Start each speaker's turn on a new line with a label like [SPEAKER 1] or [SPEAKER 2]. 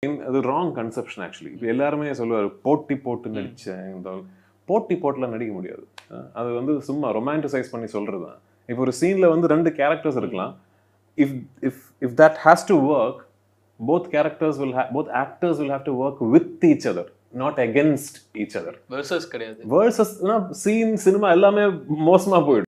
[SPEAKER 1] அது wrong conception actually. இப்போ எல்லாருமே சொல்லுவார் போட்டி போட்டு நடிச்சேன், போட்டி போட்டுலாம் நடிக்க முடியாது. அது வந்து சும்மா ரொமான்டிசைஸ் பண்ணி சொல்றது தான். இப்போ ஒரு சீன்ல வந்து 2 கேரக்டர்ஸ் இருக்கலாம். if that has to work, both actors will have to work with each other, not against each other.
[SPEAKER 2] Versus கிடையாது.
[SPEAKER 1] வெர்சஸ் சீன் சினிமா எல்லாமே மோசமா போயிடும்.